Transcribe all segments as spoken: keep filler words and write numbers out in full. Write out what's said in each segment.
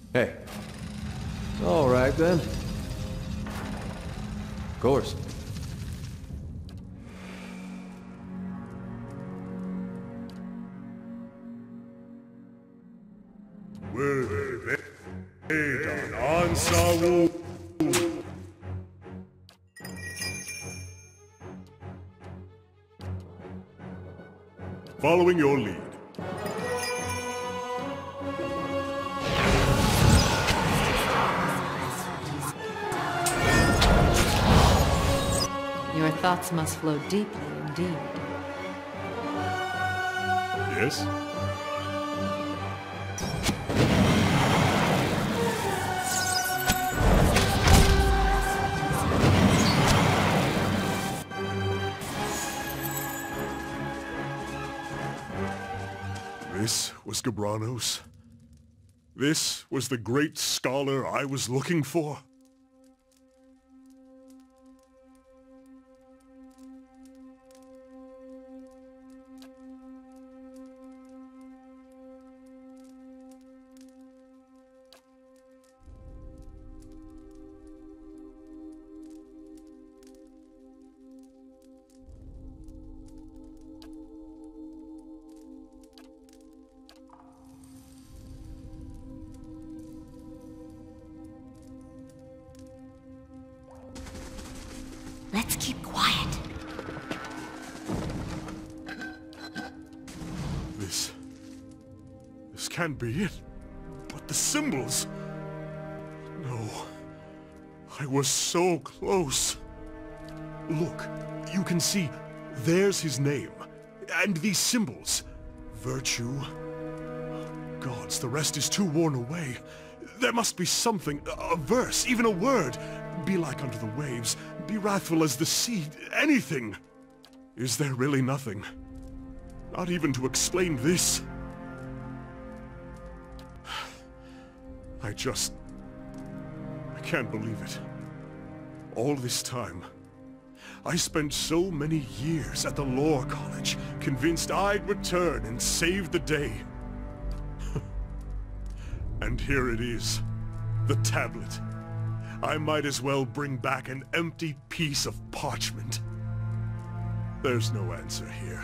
Hey. All right, then. Of course. Following your lead. Your thoughts must flow deeply indeed. Yes? This was Gabranos. This was the great scholar I was looking for. Let's keep quiet. This... This can't be it. But the symbols... No. I was so close. Look, you can see, there's his name. And these symbols. Virtue. Gods, the rest is too worn away. There must be something, a verse, even a word. Be like unto the waves, be wrathful as the sea, anything. Is there really nothing? Not even to explain this? I just... I can't believe it. All this time, I spent so many years at the Lore College, convinced I'd return and save the day. And here it is, the tablet. I might as well bring back an empty piece of parchment. There's no answer here.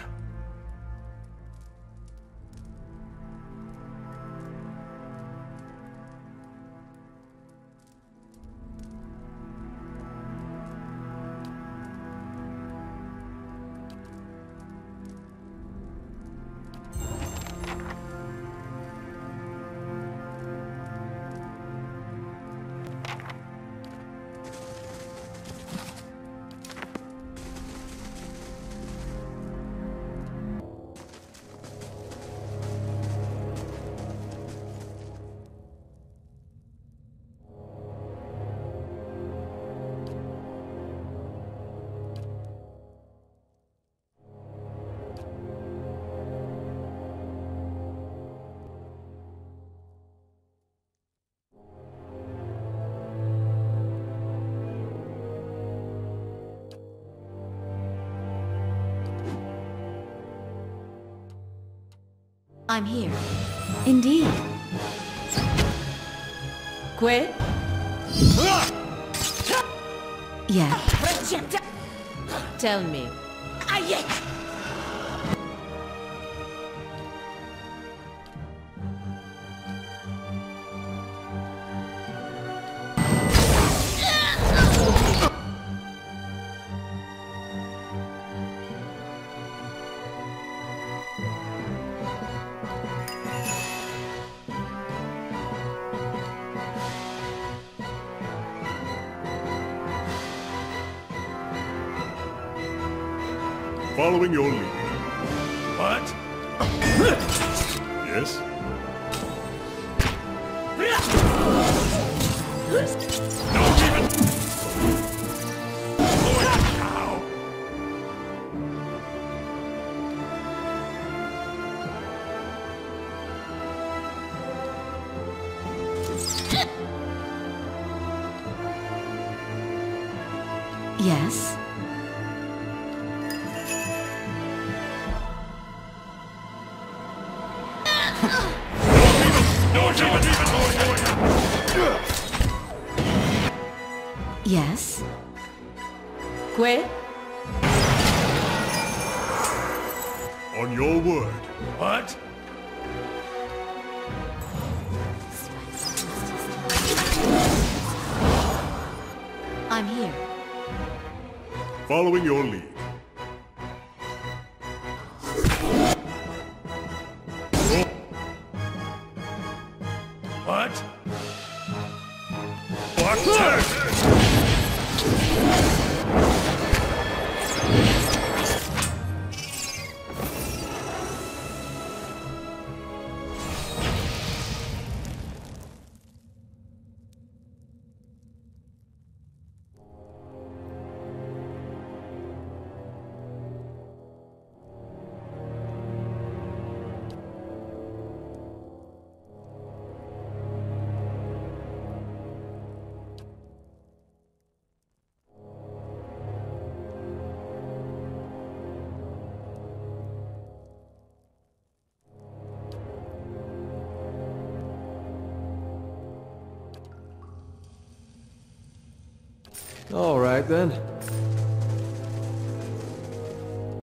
I'm here. Indeed. Quit? Yeah. Tell me. Following your lead. What? Yes? Don't even... Holy cow! Yes? Don't even... Don't even... Yes? Quit? On your word. What? I'm here. Following your lead. What? What? All right then.